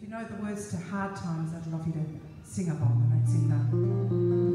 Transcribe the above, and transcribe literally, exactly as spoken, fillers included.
you know the words to Hard Times, I'd love you to sing along, and it's in the